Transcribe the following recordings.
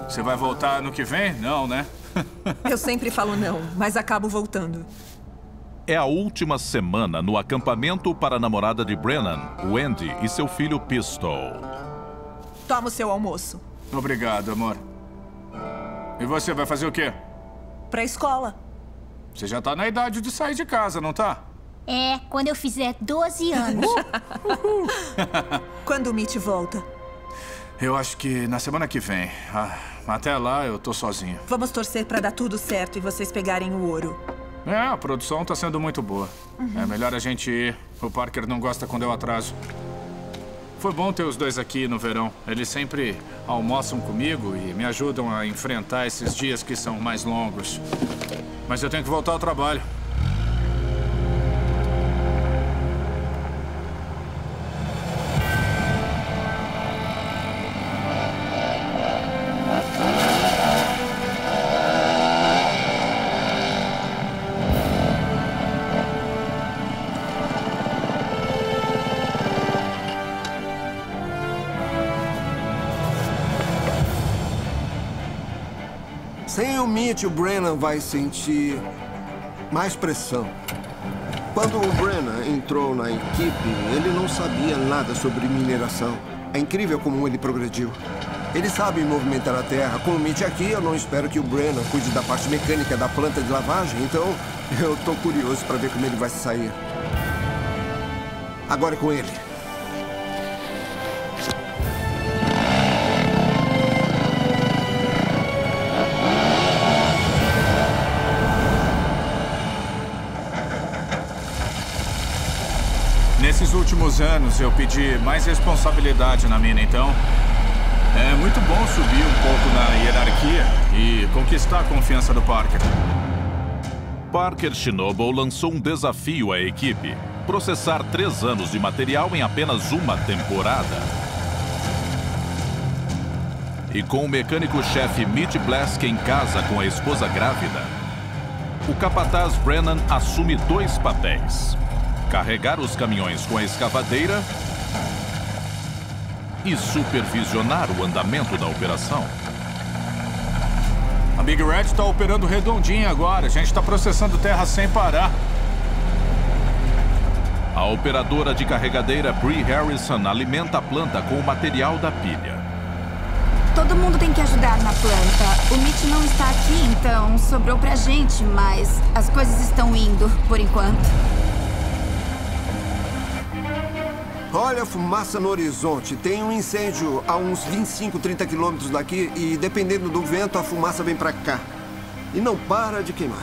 Você vai voltar ano que vem? Não, né? Eu sempre falo não, mas acabo voltando. É a última semana no acampamento para a namorada de Brennan, Wendy, e seu filho Pistol. Toma o seu almoço. Obrigado, amor. E você vai fazer o quê? Pra escola. Você já tá na idade de sair de casa, não tá? É, quando eu fizer 12 anos. Quando o Mitch volta? Eu acho que na semana que vem. Até lá eu tô sozinho. Vamos torcer pra dar tudo certo e vocês pegarem o ouro. É, a produção tá sendo muito boa. É melhor a gente ir. O Parker não gosta quando eu atraso. Foi bom ter os dois aqui no verão. Eles sempre almoçam comigo e me ajudam a enfrentar esses dias que são mais longos. Mas eu tenho que voltar ao trabalho. Sem o Mitch, o Brennan vai sentir mais pressão. Quando o Brennan entrou na equipe, ele não sabia nada sobre mineração. É incrível como ele progrediu. Ele sabe movimentar a terra. Com o Mitch aqui, eu não espero que o Brennan cuide da parte mecânica da planta de lavagem, então eu tô curioso para ver como ele vai se sair. Agora é com ele. Nesses últimos anos, eu pedi mais responsabilidade na mina, então é muito bom subir um pouco na hierarquia e conquistar a confiança do Parker. Parker Shinobu lançou um desafio à equipe: processar 3 anos de material em apenas uma temporada. E com o mecânico-chefe Mitch Blask em casa com a esposa grávida, o capataz Brennan assume 2 papéis: carregar os caminhões com a escavadeira e supervisionar o andamento da operação. A Big Red está operando redondinho agora. A gente está processando terra sem parar. A operadora de carregadeira Bree Harrison alimenta a planta com o material da pilha. Todo mundo tem que ajudar na planta. O Mitch não está aqui, então sobrou pra gente, mas as coisas estão indo, por enquanto. Olha a fumaça no horizonte. Tem um incêndio a uns 25, 30 quilômetros daqui e, dependendo do vento, a fumaça vem pra cá. E não para de queimar.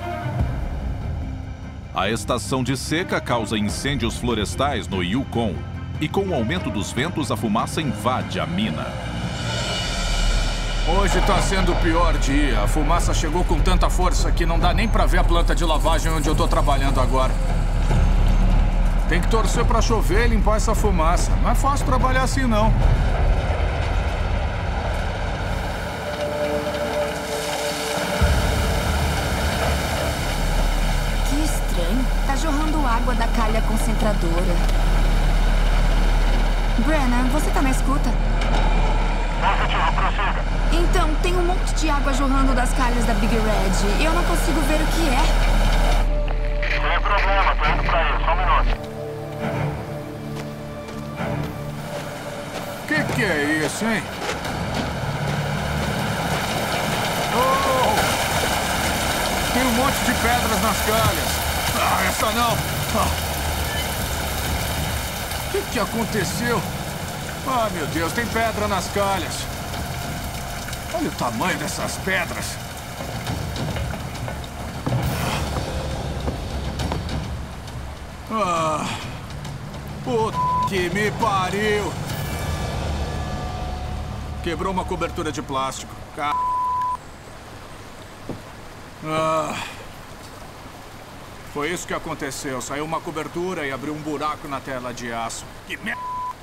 A estação de seca causa incêndios florestais no Yukon. E com o aumento dos ventos, a fumaça invade a mina. Hoje tá sendo o pior dia. A fumaça chegou com tanta força que não dá nem pra ver a planta de lavagem onde eu tô trabalhando agora. Tem que torcer pra chover e limpar essa fumaça. Não é fácil trabalhar assim, não. Que estranho. Tá jorrando água da calha concentradora. Brennan, você tá na escuta? Positivo, prossiga. Então, tem um monte de água jorrando das calhas da Big Red. Eu não consigo ver o que é. Sem problema, tô indo pra aí. Só um minuto. Que é isso, hein? Oh! Tem um monte de pedras nas calhas. Essa não. O que aconteceu? Meu Deus, tem pedra nas calhas. Olha o tamanho dessas pedras. Puta que me pariu. Quebrou uma cobertura de plástico. Foi isso que aconteceu. Saiu uma cobertura e abriu um buraco na tela de aço. Que merda!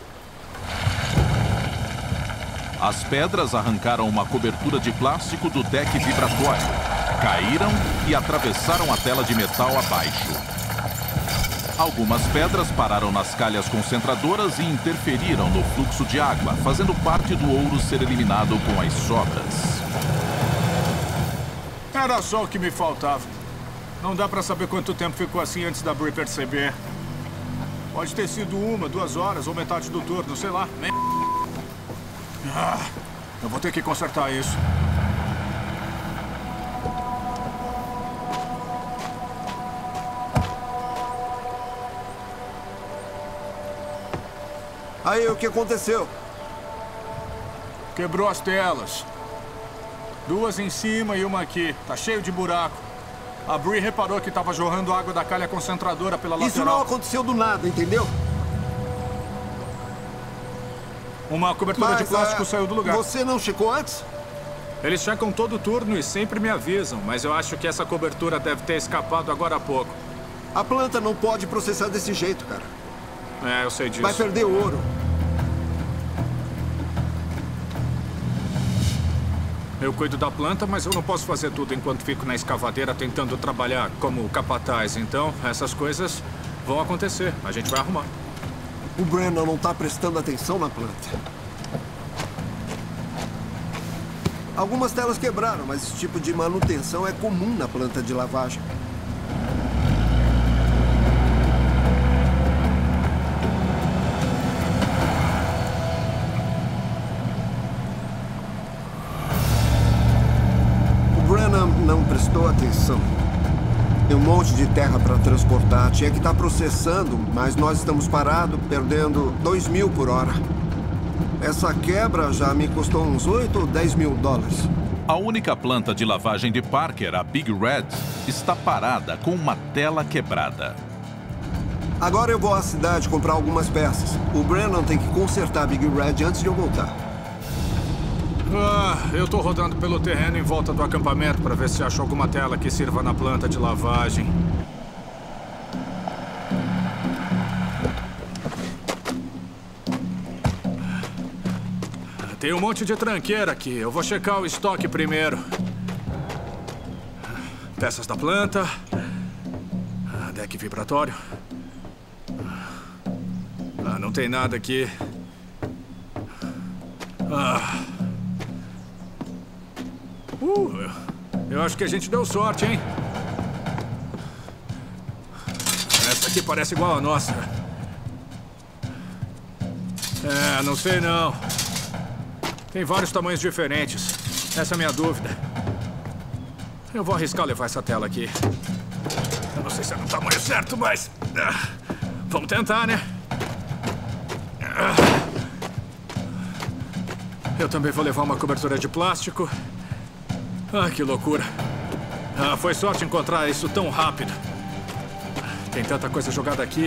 As pedras arrancaram uma cobertura de plástico do deck vibratório, caíram e atravessaram a tela de metal abaixo. Algumas pedras pararam nas calhas concentradoras e interferiram no fluxo de água, fazendo parte do ouro ser eliminado com as sobras. Era só o que me faltava. Não dá pra saber quanto tempo ficou assim antes da Bree perceber. Pode ter sido 1, 2 horas ou metade do turno, sei lá. Eu vou ter que consertar isso. Aí, o que aconteceu? Quebrou as telas. 2 em cima e uma aqui. Tá cheio de buraco. A Bree reparou que tava jorrando água da calha concentradora pela lateral. Isso não aconteceu do nada, entendeu? Uma cobertura de plástico saiu do lugar. Você não checou antes? Eles checam todo turno e sempre me avisam, mas eu acho que essa cobertura deve ter escapado agora há pouco. A planta não pode processar desse jeito, cara. É, eu sei disso. Vai perder o ouro. Eu cuido da planta, mas eu não posso fazer tudo enquanto fico na escavadeira tentando trabalhar como capataz. Então, essas coisas vão acontecer. A gente vai arrumar. O Brennan não tá prestando atenção na planta. Algumas telas quebraram, mas esse tipo de manutenção é comum na planta de lavagem. Não prestou atenção. Tem um monte de terra para transportar. Tinha que estar processando, mas nós estamos parados, perdendo 2.000 por hora. Essa quebra já me custou uns 8 ou 10 mil dólares. A única planta de lavagem de Parker, a Big Red, está parada com uma tela quebrada. Agora eu vou à cidade comprar algumas peças. O Brennan tem que consertar a Big Red antes de eu voltar. Eu tô rodando pelo terreno em volta do acampamento para ver se acho alguma tela que sirva na planta de lavagem. Tem um monte de tranqueira aqui. Eu vou checar o estoque primeiro. Peças da planta. Deck vibratório. Não tem nada aqui. Eu acho que a gente deu sorte, hein? Essa aqui parece igual a nossa. Não sei não. Tem vários tamanhos diferentes. Essa é a minha dúvida. Eu vou arriscar levar essa tela aqui. Eu não sei se é no tamanho certo, mas... vamos tentar, né? Eu também vou levar uma cobertura de plástico. Que loucura. Foi sorte encontrar isso tão rápido. Tem tanta coisa jogada aqui.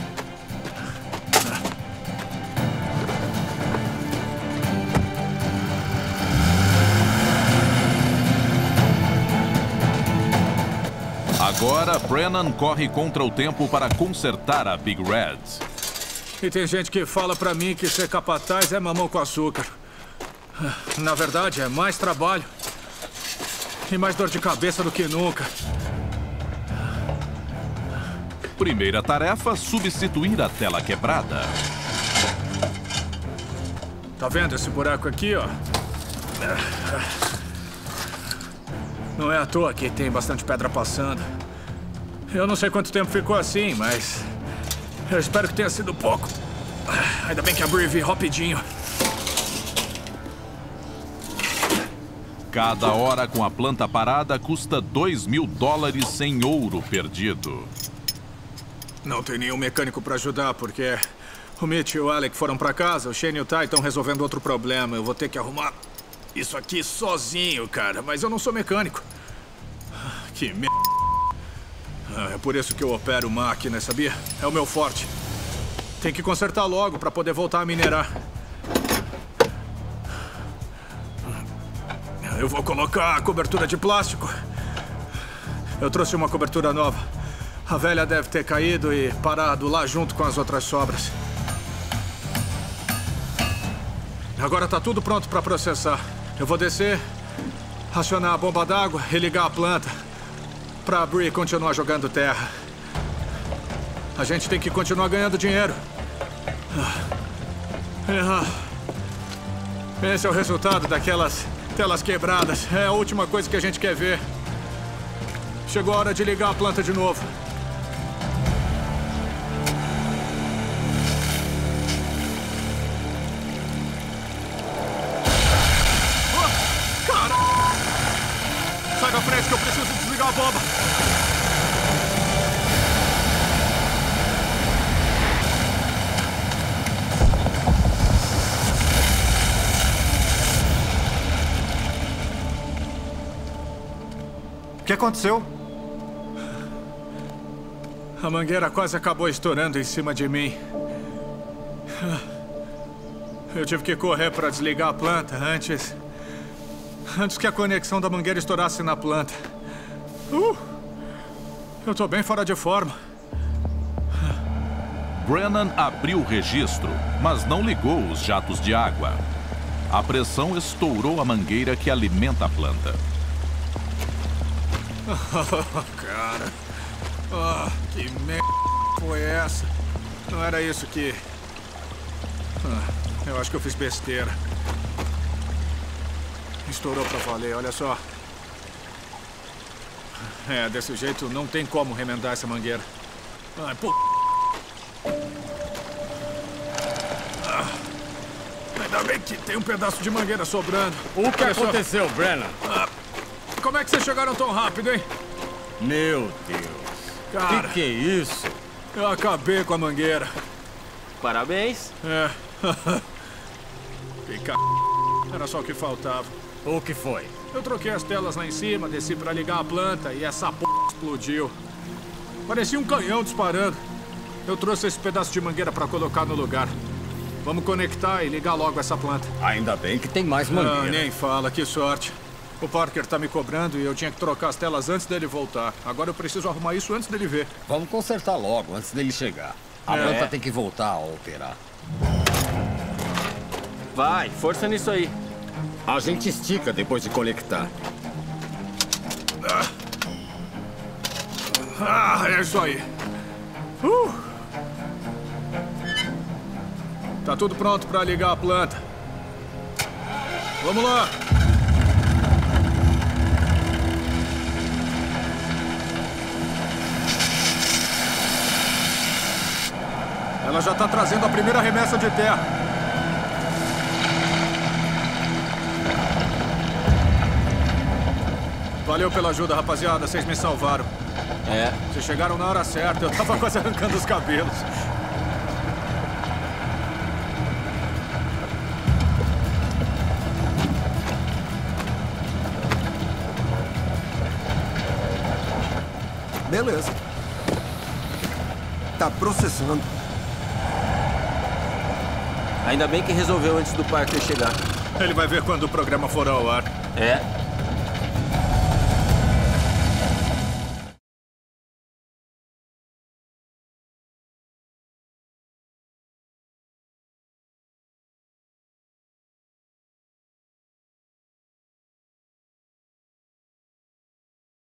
Agora, Brennan corre contra o tempo para consertar a Big Red. E tem gente que fala pra mim que ser capataz é mamão com açúcar. Na verdade, é mais trabalho. E mais dor de cabeça do que nunca. Primeira tarefa, substituir a tela quebrada. Tá vendo esse buraco aqui, ó? Não é à toa que tem bastante pedra passando. Eu não sei quanto tempo ficou assim, mas... eu espero que tenha sido pouco. Ainda bem que a Bree veio rapidinho. Cada hora com a planta parada custa 2.000 dólares em ouro perdido. Não tem nenhum mecânico para ajudar, porque o Mitch e o Alec foram para casa, o Shane e o Ty estão resolvendo outro problema. Eu vou ter que arrumar isso aqui sozinho, cara, mas eu não sou mecânico. Que merda. É por isso que eu opero máquinas, sabia? É o meu forte. Tem que consertar logo para poder voltar a minerar. Eu vou colocar a cobertura de plástico. Eu trouxe uma cobertura nova. A velha deve ter caído e parado lá junto com as outras sobras. Agora tá tudo pronto para processar. Eu vou descer, acionar a bomba d'água e ligar a planta para a Bree continuar jogando terra. A gente tem que continuar ganhando dinheiro. Esse é o resultado daquelas telas quebradas. É a última coisa que a gente quer ver. Chegou a hora de ligar a planta de novo. Cara! Sai da frente que eu preciso desligar a bomba. O que aconteceu? A mangueira quase acabou estourando em cima de mim. Eu tive que correr para desligar a planta antes que a conexão da mangueira estourasse na planta. Eu tô bem fora de forma. Brennan abriu o registro, mas não ligou os jatos de água. A pressão estourou a mangueira que alimenta a planta. Cara. Que merda foi essa? Não era isso que... eu acho que eu fiz besteira. Estourou pra valer, olha só. Desse jeito não tem como remendar essa mangueira. Ai, pô... Ainda bem que tem um pedaço de mangueira sobrando. O que aconteceu, Brennan? Como é que vocês chegaram tão rápido, hein? Meu Deus. Cara, Que é isso? eu acabei com a mangueira. Parabéns. Que Era só o que faltava. O que foi? Eu troquei as telas lá em cima, desci pra ligar a planta e essa p*** explodiu. Parecia um canhão disparando. Eu trouxe esse pedaço de mangueira pra colocar no lugar. Vamos conectar e ligar logo essa planta. Ainda bem que tem mais mangueira. Nem fala, que sorte. O Parker tá me cobrando e eu tinha que trocar as telas antes dele voltar. Agora eu preciso arrumar isso antes dele ver. Vamos consertar logo, antes dele chegar. A planta tem que voltar a operar. Vai, força nisso aí. A gente estica depois de conectar. É isso aí. Tá tudo pronto pra ligar a planta. Vamos lá. Ela já tá trazendo a primeira remessa de terra. Valeu pela ajuda, rapaziada. Vocês me salvaram. Vocês chegaram na hora certa. Eu tava quase arrancando os cabelos. Beleza. Tá processando. Ainda bem que resolveu antes do Parker chegar. Ele vai ver quando o programa for ao ar.